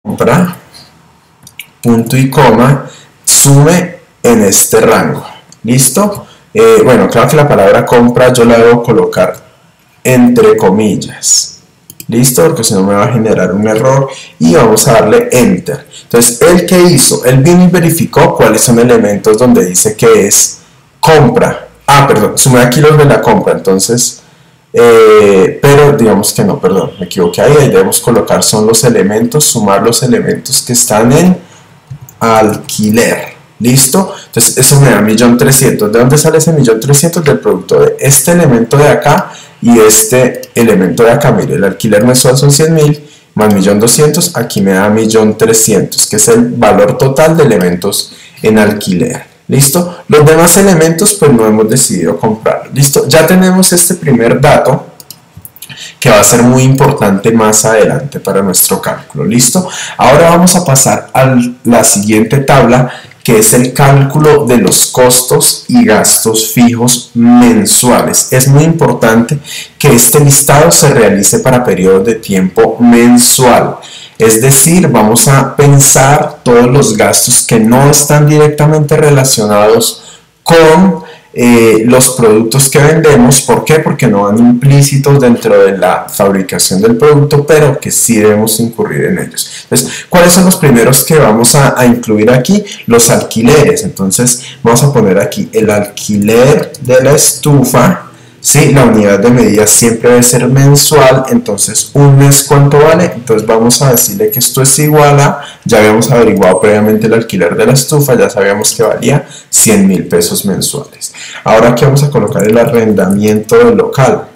compra, punto y coma, sume en este rango. ¿Listo? Bueno, claro que la palabra compra yo la debo colocar entre comillas. ¿Listo? Porque si no me va a generar un error y vamos a darle Enter. Entonces, ¿él qué hizo? Él vino y verificó cuáles son elementos donde dice que es compra. Ah, perdón, sumé aquí los de la compra, entonces, pero digamos que no, perdón, me equivoqué ahí debemos colocar son los elementos, sumar los elementos que están en alquiler. ¿Listo? Entonces eso me da 1.300.000. ¿De dónde sale ese 1.300.000? Del producto de este elemento de acá y este elemento de acá. Mire, el alquiler mensual son 100.000 más 1.200.000, aquí me da 1.300.000, que es el valor total de elementos en alquiler. ¿Listo? Los demás elementos pues no hemos decidido comprarlos. ¿Listo? Ya tenemos este primer dato que va a ser muy importante más adelante para nuestro cálculo. ¿Listo? Ahora vamos a pasar a la siguiente tabla, que es el cálculo de los costos y gastos fijos mensuales. Es muy importante que este listado se realice para periodos de tiempo mensual. Es decir, vamos a pensar todos los gastos que no están directamente relacionados con los productos que vendemos. ¿Por qué? Porque no van implícitos dentro de la fabricación del producto, pero que sí debemos incurrir en ellos. Entonces, ¿cuáles son los primeros que vamos a incluir aquí? Los alquileres. Entonces, vamos a poner aquí el alquiler de la estufa. ¿Sí? La unidad de medida siempre debe ser mensual. Entonces, ¿un mes cuánto vale? Entonces vamos a decirle que esto es igual a, ya habíamos averiguado previamente el alquiler de la estufa, ya sabíamos que valía 100.000 pesos mensuales. Ahora aquí vamos a colocar el arrendamiento del local.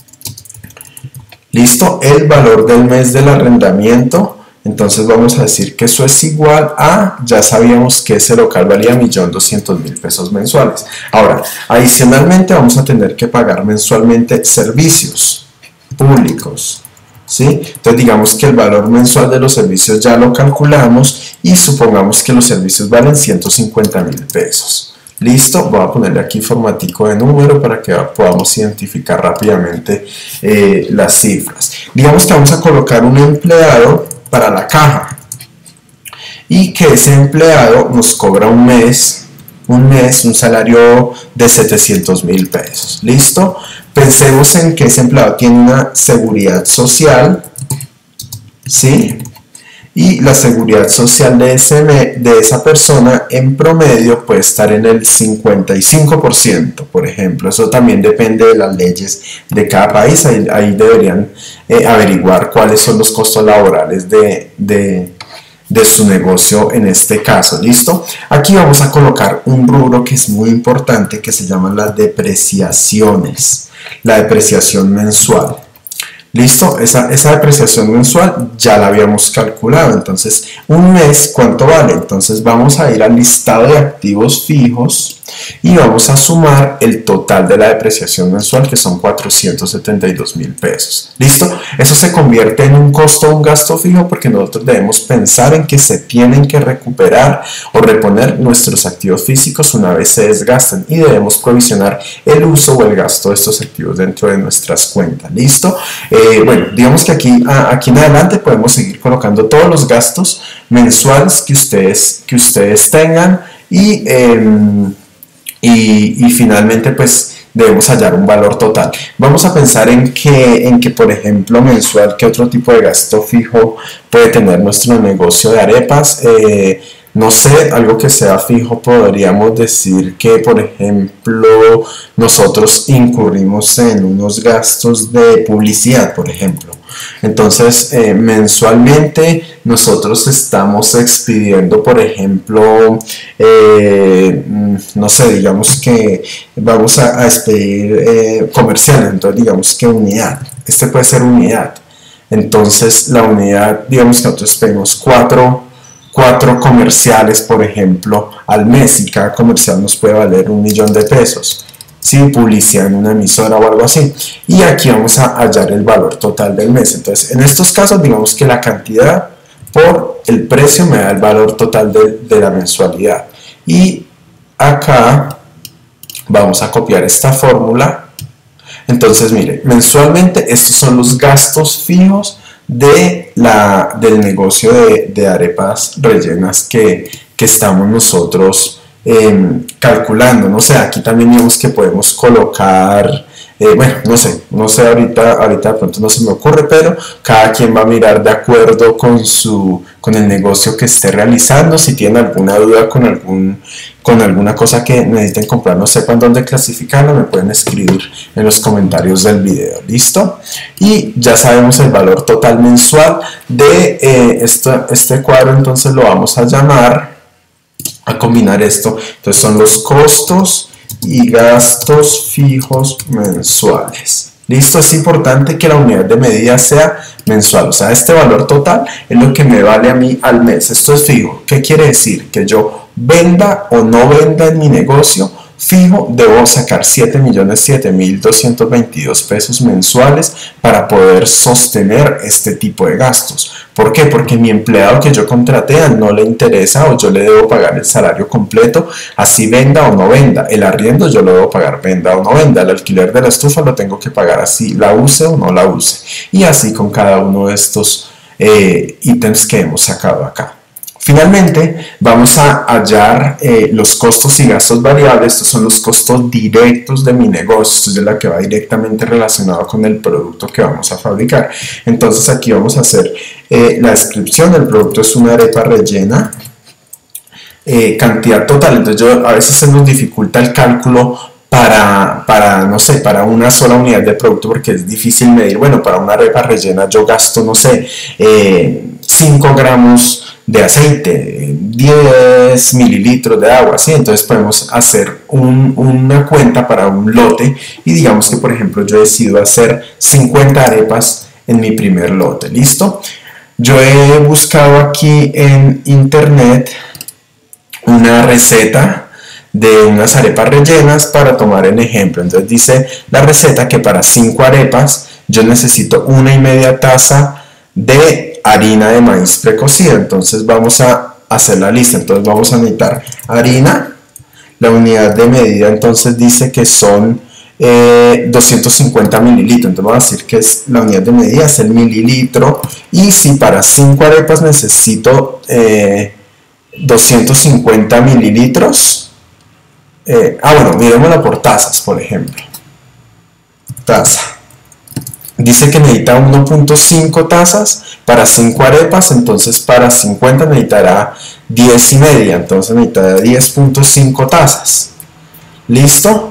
¿Listo? El valor del mes del arrendamiento. Entonces vamos a decir que eso es igual a, ya sabíamos que ese local valía 1.200.000 pesos mensuales. Ahora, adicionalmente vamos a tener que pagar mensualmente servicios públicos, ¿sí? Entonces digamos que el valor mensual de los servicios ya lo calculamos y supongamos que los servicios valen 150.000 pesos. ¿Listo? Voy a ponerle aquí formatico de número para que podamos identificar rápidamente las cifras. Digamos que vamos a colocar un empleado para la caja y que ese empleado nos cobra un mes, un salario de 700.000 pesos. ¿Listo? Pensemos en que ese empleado tiene una seguridad social, ¿sí? Y la seguridad social de esa persona en promedio puede estar en el 55%, por ejemplo. Eso también depende de las leyes de cada país. Ahí deberían averiguar cuáles son los costos laborales de su negocio en este caso. ¿Listo? Aquí vamos a colocar un rubro que es muy importante, que se llama las depreciaciones, la depreciación mensual. ¿Listo? Esa depreciación mensual ya la habíamos calculado. Entonces, un mes, ¿cuánto vale? Entonces vamos a ir al listado de activos fijos y vamos a sumar el total de la depreciación mensual, que son 472.000 pesos. ¿Listo? Eso se convierte en un costo o un gasto fijo, porque nosotros debemos pensar en que se tienen que recuperar o reponer nuestros activos físicos una vez se desgastan, y debemos provisionar el uso o el gasto de estos activos dentro de nuestras cuentas. ¿Listo? Bueno, digamos que aquí en adelante podemos seguir colocando todos los gastos mensuales que ustedes tengan, y finalmente pues debemos hallar un valor total. Vamos a pensar en que por ejemplo mensual, ¿qué otro tipo de gasto fijo puede tener nuestro negocio de arepas? No sé, algo que sea fijo, podríamos decir que, por ejemplo, nosotros incurrimos en unos gastos de publicidad, por ejemplo. Entonces, mensualmente nosotros estamos expidiendo, por ejemplo, no sé, digamos que vamos a expedir comerciales, entonces digamos que unidad. Este puede ser unidad. Entonces, la unidad, digamos que nosotros pedimos cuatro comerciales, por ejemplo, al mes, y cada comercial nos puede valer 1.000.000 de pesos. ¿Sí? Publicidad en una emisora o algo así. Y aquí vamos a hallar el valor total del mes. Entonces, en estos casos, digamos que la cantidad por el precio me da el valor total de la mensualidad. Y acá vamos a copiar esta fórmula. Entonces, mire, mensualmente estos son los gastos fijos del negocio de arepas rellenas que estamos nosotros calculando. No sé, aquí también vemos que podemos colocar, bueno, no sé ahorita de pronto no se me ocurre, pero cada quien va a mirar de acuerdo con el negocio que esté realizando. Si tienen alguna duda con alguna cosa que necesiten comprar, no sepan dónde clasificarlo, me pueden escribir en los comentarios del video. ¿Listo? Y ya sabemos el valor total mensual de este cuadro, entonces lo vamos a llamar, a combinar esto. Entonces son los costos y gastos fijos mensuales. Listo, es importante que la unidad de medida sea mensual, o sea, este valor total es lo que me vale a mí al mes. Esto es fijo. ¿Qué quiere decir? Que yo venda o no venda en mi negocio, fijo, debo sacar 7.007.222 pesos mensuales para poder sostener este tipo de gastos. ¿Por qué? Porque mi empleado que yo contraté no le interesa, o yo le debo pagar el salario completo, así venda o no venda. El arriendo yo lo debo pagar venda o no venda. El alquiler de la estufa lo tengo que pagar así la use o no la use. Y así con cada uno de estos ítems que hemos sacado acá. Finalmente, vamos a hallar los costos y gastos variables. Estos son los costos directos de mi negocio. Esto es la que va directamente relacionado con el producto que vamos a fabricar. Entonces aquí vamos a hacer la descripción. El producto es una arepa rellena. Cantidad total. Entonces a veces se nos dificulta el cálculo no sé, para una sola unidad de producto, porque es difícil medir. Bueno, para una arepa rellena yo gasto, no sé, 5 gramos de aceite, 10 mililitros de agua, ¿sí? Entonces podemos hacer una cuenta para un lote y digamos que, por ejemplo, yo decido hacer 50 arepas en mi primer lote. ¿Listo? Yo he buscado aquí en internet una receta de unas arepas rellenas para tomar el ejemplo. Entonces dice la receta que para 5 arepas yo necesito 1,5 taza de harina de maíz precocida. Entonces vamos a hacer la lista. Entonces vamos a necesitar harina. La unidad de medida entonces dice que son 250 mililitros. Entonces vamos a decir que la unidad de medida es el mililitro. Y si para 5 arepas necesito 250 mililitros, bueno, miremoslo por tazas, por ejemplo. Taza. Dice que necesita 1.5 tazas para 5 arepas, entonces para 50 necesitará 10,5, entonces necesitará 10.5 tazas. ¿Listo?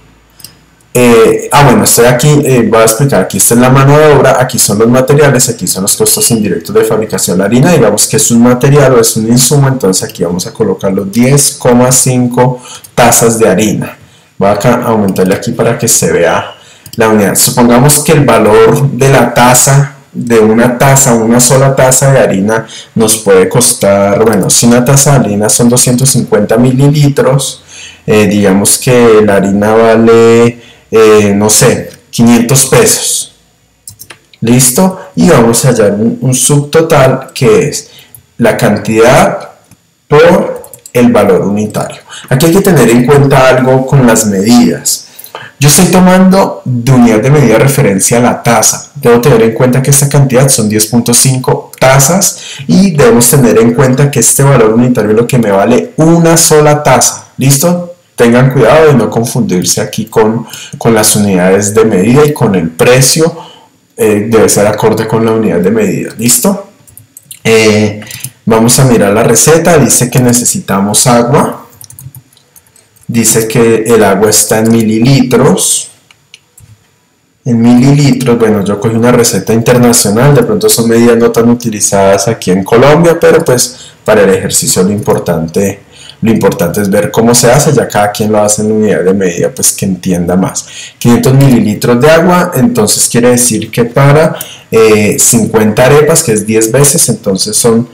Bueno, estoy aquí, voy a explicar, aquí está la mano de obra, aquí son los materiales, aquí son los costos indirectos de fabricación. La harina, digamos que es un material o es un insumo, entonces aquí vamos a colocar los 10,5 tazas de harina. Voy a aumentarle aquí para que se vea la unidad. Supongamos que el valor de la taza, de una sola taza de harina nos puede costar, bueno, si una taza de harina son 250 mililitros, digamos que la harina vale, no sé, 500 pesos. ¿Listo? Y vamos a hallar un subtotal que es la cantidad por el valor unitario. Aquí hay que tener en cuenta algo con las medidas. Yo estoy tomando de unidad de medida referencia a la taza. Debo tener en cuenta que esta cantidad son 10.5 tazas y debemos tener en cuenta que este valor unitario es lo que me vale una sola taza. ¿Listo? Tengan cuidado de no confundirse aquí con las unidades de medida y con el precio. Debe ser acorde con la unidad de medida. ¿Listo? Vamos a mirar la receta. Dice que necesitamos agua. Dice que el agua está en mililitros. En mililitros, bueno, yo cogí una receta internacional, de pronto son medidas no tan utilizadas aquí en Colombia, pero pues para el ejercicio lo importante es ver cómo se hace, ya cada quien lo hace en unidad de medida, pues que entienda más. 500 mililitros de agua, entonces quiere decir que para 50 arepas, que es 10 veces, entonces son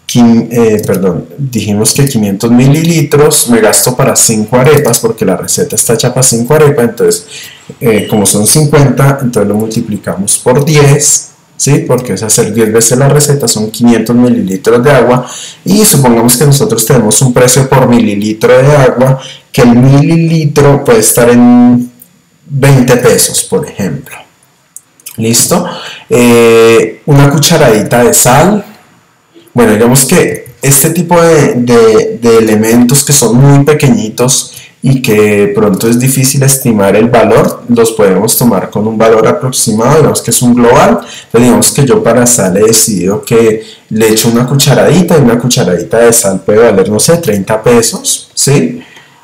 dijimos que 500 mililitros me gasto para 5 arepas porque la receta está hecha para 5 arepas, entonces como son 50, entonces lo multiplicamos por 10, ¿sí? Porque es hacer 10 veces la receta, son 500 mililitros de agua y supongamos que nosotros tenemos un precio por mililitro de agua, que el mililitro puede estar en 20 pesos, por ejemplo, ¿Listo? Una cucharadita de sal. Bueno, digamos que este tipo de elementos que son muy pequeñitos y que pronto es difícil estimar el valor, los podemos tomar con un valor aproximado, digamos que es un global. Entonces digamos que yo para sal he decidido que le echo una cucharadita, y una cucharadita de sal puede valer, no sé, 30 pesos, ¿sí?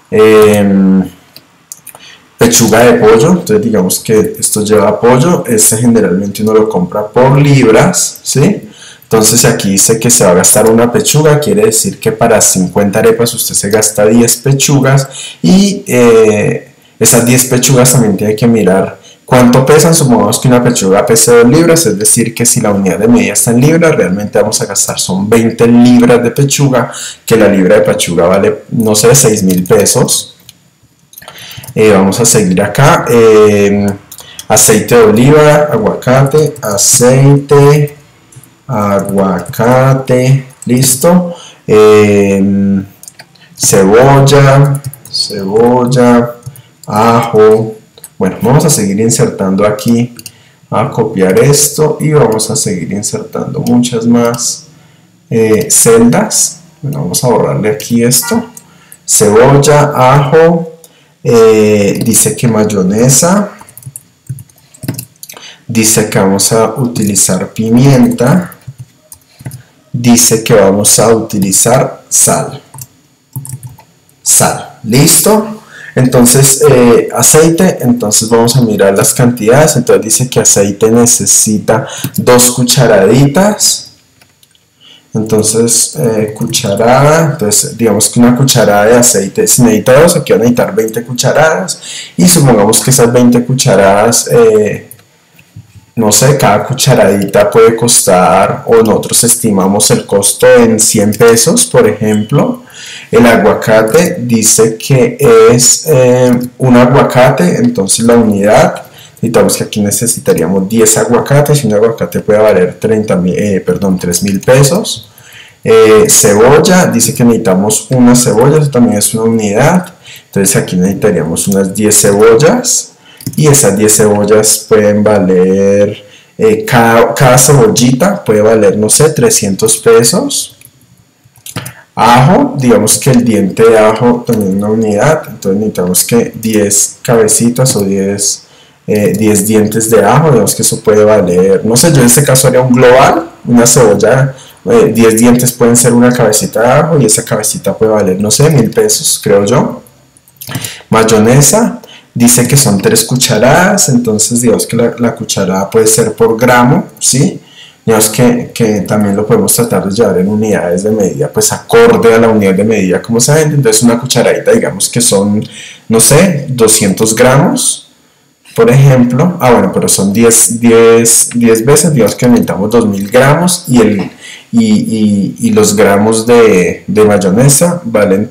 Pechuga de pollo, entonces digamos que esto lleva pollo, este generalmente uno lo compra por libras, ¿sí? Entonces aquí dice que se va a gastar una pechuga, quiere decir que para 50 arepas usted se gasta 10 pechugas y esas 10 pechugas también tiene que mirar cuánto pesan. Supongamos que una pechuga pesa 2 libras, es decir que si la unidad de medida está en libras, realmente vamos a gastar son 20 libras de pechuga, que la libra de pechuga vale, no sé, 6.000 pesos. Vamos a seguir acá, aceite de oliva, aguacate, aceite, aguacate, listo, cebolla, ajo. Bueno, vamos a seguir insertando aquí, a copiar esto y vamos a seguir insertando muchas más celdas. Bueno, vamos a borrarle aquí esto, cebolla, ajo, dice que mayonesa, dice que vamos a utilizar pimienta, dice que vamos a utilizar sal, listo. Entonces aceite, entonces vamos a mirar las cantidades. Entonces dice que aceite necesita 2 cucharaditas. Entonces cucharada, entonces digamos que una cucharada de aceite, si necesita 2, aquí van a necesitar 20 cucharadas, y supongamos que esas 20 cucharadas, no sé, cada cucharadita puede costar, o nosotros estimamos el costo en 100 pesos, por ejemplo. El aguacate dice que es un aguacate, entonces la unidad, necesitamos que aquí necesitaríamos 10 aguacates, y un aguacate puede valer 3.000 pesos. Cebolla, dice que necesitamos una cebolla, eso también es una unidad, entonces aquí necesitaríamos unas 10 cebollas, y esas 10 cebollas pueden valer, cada cebollita puede valer, no sé, 300 pesos. Ajo, digamos que el diente de ajo también es una unidad, entonces necesitamos que 10 cabecitas o 10 dientes de ajo, digamos que eso puede valer, no sé, yo en este caso haría un global, una cebolla, 10 dientes pueden ser una cabecita de ajo, y esa cabecita puede valer, no sé, 1.000 pesos, creo yo. Mayonesa, dice que son 3 cucharadas, entonces digamos que la cucharada puede ser por gramo, ¿sí? Digamos que también lo podemos tratar de llevar en unidades de medida, pues acorde a la unidad de medida como se vende. Entonces una cucharadita, digamos que son, no sé, 200 gramos, por ejemplo. Bueno, pero son 10 veces, digamos que necesitamos 2.000 gramos, y los gramos de mayonesa valen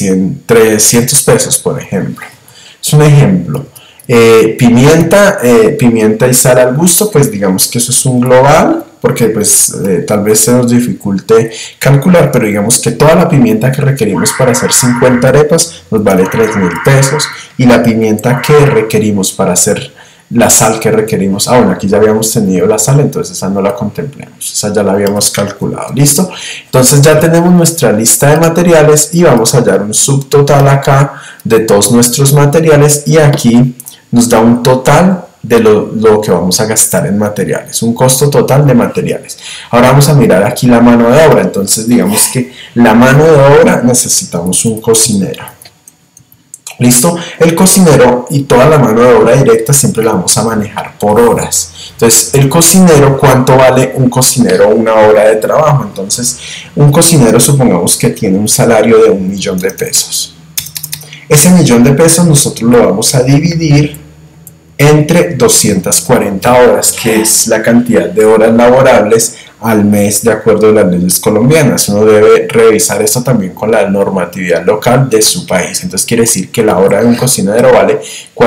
300 pesos, por ejemplo. Es un ejemplo. Pimienta y sal al gusto, pues digamos que eso es un global, porque pues tal vez se nos dificulte calcular, pero digamos que toda la pimienta que requerimos para hacer 50 arepas nos vale 3.000 pesos, y la pimienta que requerimos para hacer la sal que requerimos, bueno, aquí ya habíamos tenido la sal, entonces esa no la contemplemos, esa ya la habíamos calculado, listo. Entonces ya tenemos nuestra lista de materiales, y vamos a hallar un subtotal acá de todos nuestros materiales, y aquí nos da un total de lo que vamos a gastar en materiales, un costo total de materiales. Ahora vamos a mirar aquí la mano de obra. Entonces digamos que la mano de obra necesitamos un cocinero. ¿Listo? El cocinero y toda la mano de obra directa siempre la vamos a manejar por horas. Entonces, el cocinero, ¿cuánto vale un cocinero una hora de trabajo? Entonces, un cocinero supongamos que tiene un salario de 1.000.000 de pesos. Ese 1.000.000 de pesos nosotros lo vamos a dividir entre 240 horas, que es la cantidad de horas laborables al mes de acuerdo a las leyes colombianas. Uno debe revisar esto también con la normatividad local de su país. Entonces quiere decir que la hora de un cocinero vale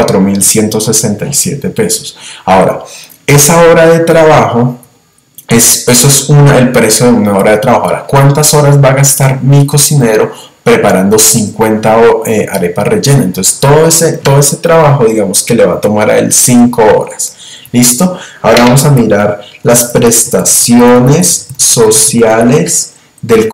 4.167 pesos. Ahora, esa hora de trabajo, eso es el precio de una hora de trabajo. Ahora, ¿cuántas horas va a gastar mi cocinero preparando 50 arepas rellenas? Entonces todo ese trabajo, digamos que le va a tomar a él 5 horas. ¿Listo? Ahora vamos a mirar las prestaciones sociales del